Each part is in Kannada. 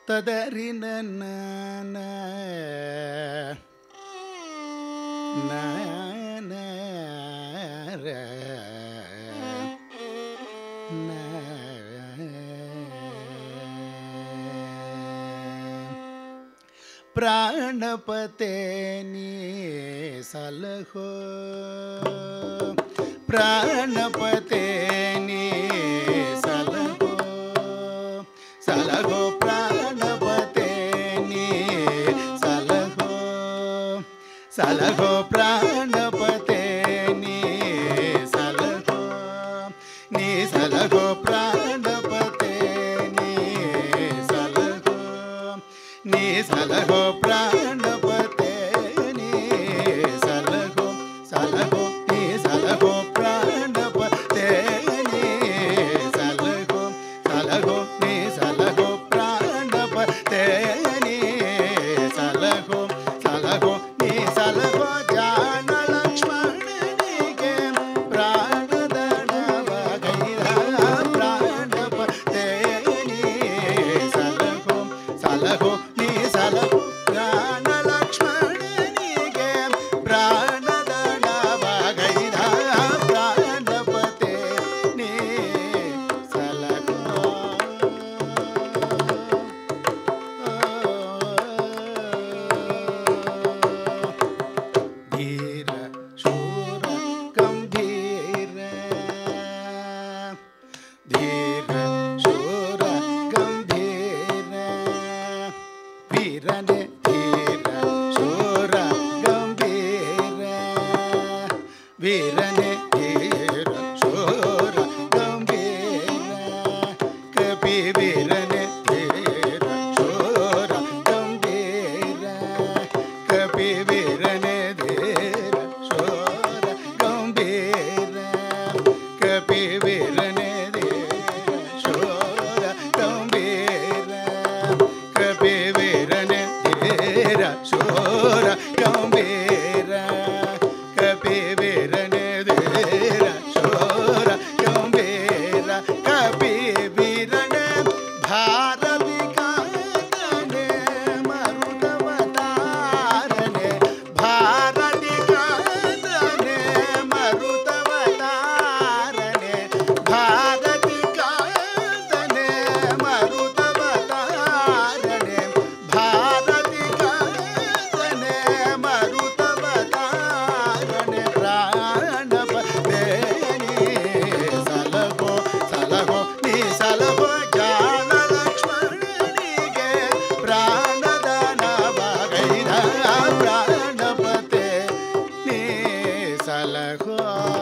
ತದರಿ ನನ್ನ ಪ್ರಾಣಪತೆ ನೀ ಸಲಹೋ ಪ್ರಾಣಪತೆ ನೀ ಸಲಹೋ ಸಲಹೋ ಪ್ರಾಣಪತೆ ನೀ ಸಲಹೋ ಸಲಹೋ ಪ್ರಾಣಪತೆ ನೀ ಸಲಹೋ ನೀ ಸಲಹೋ ಪ್ರಾಣಪತೆ ನೀ ಸಲಹೋ ನೀ ಸಲಹೋ ಪ್ರಾಣಪತೆ ನೀ ಸಲಹೋ ಸಲಹೋ ನೀ ಸಲಹೋ ಪ್ರಾಣಪತೆ ನೀ ಸಲಹೋ ಸಲಹೋ ನೀ ಸಲಹೋ ಪ್ರಾಣಪತೆ ನೀ ಸಲಹೋ ಸಲಹೋ ನೀ ಸಲಹೋ ಜಾಣ ಲಕ್ಷ್ಮಣನಿಗೆ ಪ್ರಾಣದಡವಗೈದ ಪ್ರಾಣಪತೆ ನೀ ಸಲಹೋ ಸಲಹೋ ನೀ ಸಲಹೋ ಪ್ರಾಣ ಲಕ್ಷ್ಮಣನಿಗೆ ಪ್ರಾಣದಡವಗೈದ ಪ್ರಾಣಪತೆ ನೀ ಸಲಹೋ ಧೀರ ಶೂರ ಗಂಭೀರ ಧೀರ ಶೂರ ಗಂಭೀರ ವೀರನೆ ಧೀರ ಶೂರ ಗಂಭೀರ ವೀರನೆ ಧೀರ ಶೂರ ಗಂಭೀರ ಕಪಿ ವೀರನೆ ಧೀರ ಶೂರ ಗಂಭೀರ ಕಪಿ ವೀರನೆ ಧೀರ ಶೂರ ಗಂಭೀರ ಕಪಿ ವೀರನೆ ಧೀರ ಶೂರ ಗಂಭೀರ ಕಪಿ ವೀರನೆ ಧೀರ ಶೂರ ಗಂಭೀರ ಕಪಿ ವೀರನೆ ಧೀರ ಶೂರ ಗಂಭೀರ ಕಪಿ ವೀರನೆ ಭಾರತಿ ಕಾಂತನೆ ಮರುತವತಾರನೆ ಭಾರತಿ ಕಾಂತನೆ ಮರುತವತಾರನೆ ಭಾರತಿ ಕಾಂತನೆ ಮರುತವತಾರನೆ ಭಾರತಿ ಕಾಂತನೆ ಮರುತವತಾರನೆ ಪ್ರಾಣಪತೆ ನೀ ಸಲಹೋ ಸಲಹೋ ನೀ ಸಲಹೋ ಜಾಣ ಲಕ್ಷ್ಮಣನಿಗೆ ಪ್ರಾಣದಡವಗೈದ ಪ್ರಾಣಪತೆ ನೀ ಸಲಹೋ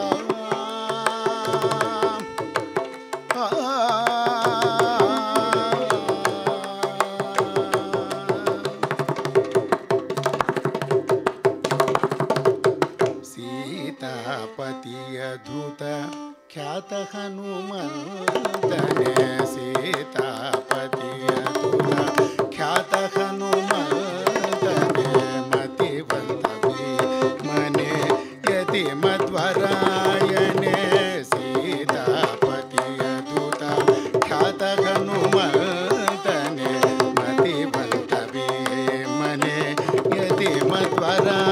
ಸೀತಾಪತಿಯ ಧೂತ ಖ್ಯಾತ ಹನುಮಂತನೆ ಸೀತಾಪತಿಯ ಧೂತ ಖ್ಯಾತ ಹನುಮಂತನೆ ಮತಿವಂತವಿ ಮನೆ ಯತಿ ಮಧ್ವರಾಯನೆ ಸೀತಾಪತಿಯ ಧೂತ ಖ್ಯಾತ ಹನುಮಂತನೆ ಮತಿವಂತವಿ ಮನೆ ಯತಿ ಮಧ್ವರಾಯನೆ